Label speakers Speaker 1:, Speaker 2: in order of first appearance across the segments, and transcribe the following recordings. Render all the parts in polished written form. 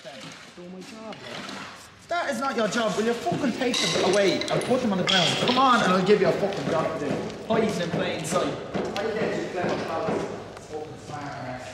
Speaker 1: Do my job,
Speaker 2: That is not your job. Will you fucking take them away and put them on the ground? Come on and I'll give you a fucking job to do. Hiding in plain sight. I get you clever fellas. Fucking smart ass.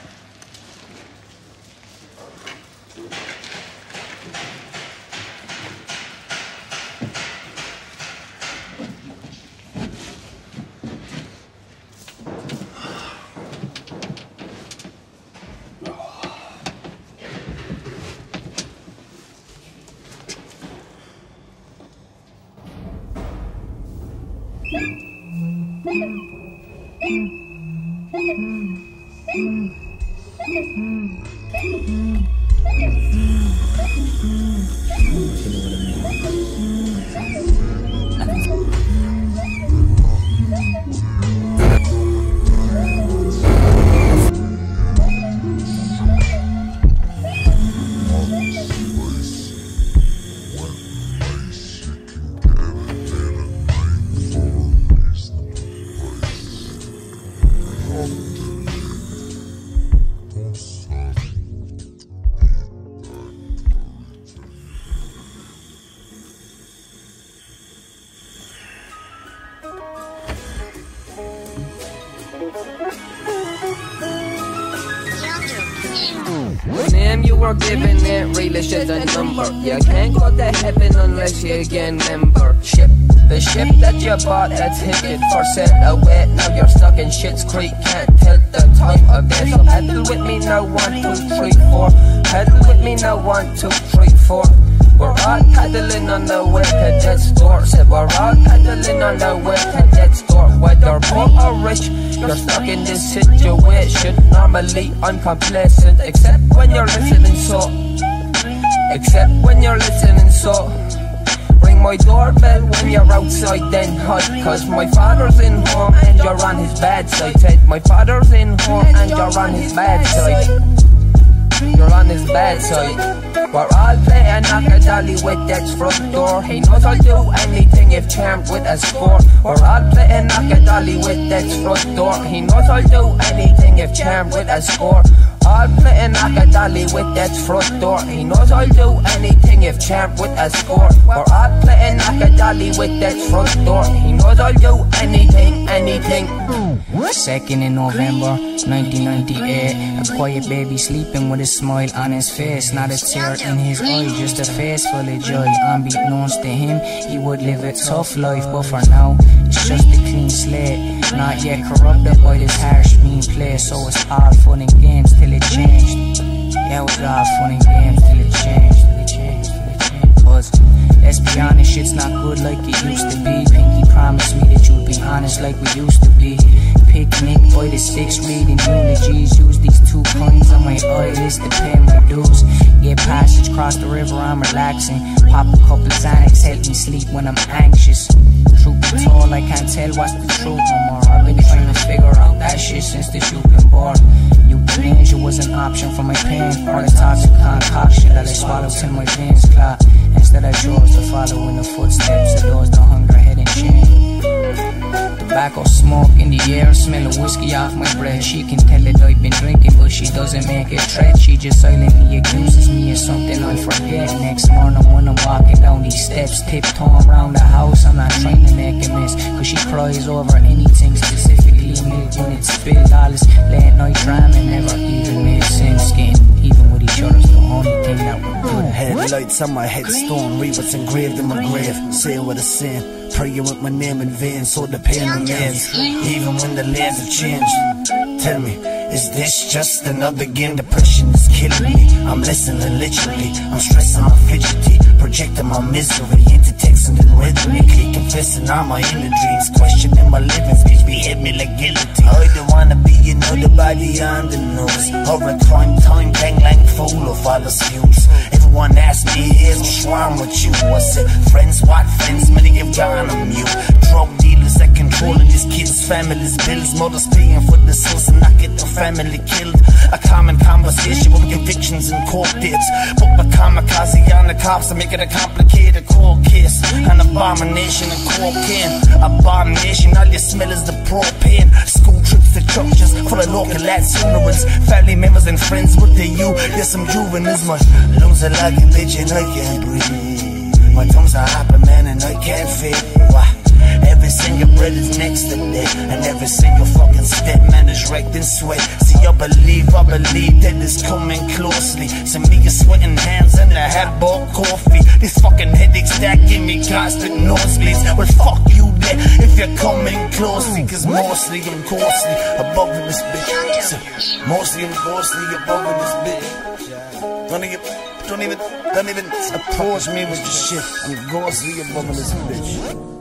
Speaker 3: The name you were given ain't really just a number. You can't go to heaven unless you again membership. The ship that you bought a ticket for set away. Now you're stuck in Shit's Creek, can't tell the time of day. So pedal with me now, 1, 2, 3, 4. Pedal with me now, 1, 2, 3, 4. We're all paddling on the way to death's door. Said we're all paddling on the way to death's door. Whether poor or rich, you're stuck in this situation. Normally I'm complacent, except when you're listening so. Except when you're listening so. Ring my doorbell when you're outside, then hide. Cause my father's in home and you're on his bad side. Said my father's in home and you're on his bad side. You're on his bad side. We're all playing knock-a-dolly with Death's front door. He knows I'll do anything if charmed with a score. We're all playing knock-a-dolly with Death's front door. He knows I'll do anything if charmed with a score. All playing knock-a-dolly with Death's front door. He knows I'll do anything if charmed with a score. We're all playing knock-a-dolly with Death's front door. He knows I'll do anything, anything.
Speaker 4: 2nd in November 1998. A quiet baby sleeping with a smile on his face. Not a tear in his eye, just a face full of joy. Unbeknownst to him, he would live a tough life. But for now, it's just a clean slate, not yet corrupted by this harsh mean play. So it's all fun and games till it changed. Yeah, it was all fun and games till it changed. Cause let's be honest, shit's not good like it used to be. Pinky promised me that you'd be honest like we used to be. Picnic by the sticks, reading eulogies. Use these 2 coins on my eyelids to pay my dues. Get passage, cross the river, I'm relaxing. Pop a couple Xanax, help me sleep when I'm anxious. Truth be told, I can't tell what's the truth no more. I've been trying to figure out that shit since the shoot been born. Euthanasia was an option for my pain, or a toxic concoction that I swallowed till my veins clot. Instead I chose to follow in the footsteps of those that hung their head in shame. Tobacco smoke in the air, smell of whiskey off my breath. She can tell that I've been drinking, but she doesn't make a threat. She just silently accuses me of something I forget. Next morning when I'm walking down these steps, tiptoeing around the house, I'm not trying to make a mess. Cause she cries over anything, specifically milk when it's spilled. All this late night drama never even made sense. Getting even with each other's the only thing that we're good at.
Speaker 5: Headlights on my headstone, read what's engraved in my grave. Say what I say, praying with my name in vain, so the pain remains. Even when the lands have changed, tell me, is this just another game? Depression is killing me, I'm listening literally. I'm stressing, I'm fidgety, projecting my misery into text and then rhythmically confessing all my inner dreams, questioning my living speech, behead me like guillotine. I don't wanna be another body on the nose, or a time bang lang fool of all the fumes. Everyone asks me, here's what's wrong with you. I said, friends, what friends? Many have gone on mute. Drug dealers that controlling these kids' families' bills. Mothers paying for the sins and not get their family killed. A common conversation with convictions and court dates. Put the kamikaze on the cops to make it a complicated cold case. An abomination and cocaine. Abomination, all you smell is the propane. School trips to structures full of local lads, ignorance. Family members and friends, what they you? There's some juveniles, my lungs are like a bitch and I can't breathe. My tongue's a hyper man and I can't fit. Why? Every single breath is next to death, and every single fucking step, man, is wrecked in sweat. See, I believe that it's coming closely. So me is sweating hands and I had bought coffee. These fucking headaches that give me constant nosebleeds. Well, fuck you there if you're coming closely, cause mostly I'm costly above in this bitch. So, mostly I'm costly above in this bitch. Don't even approach me with your shit. I'm ghostly above in this bitch.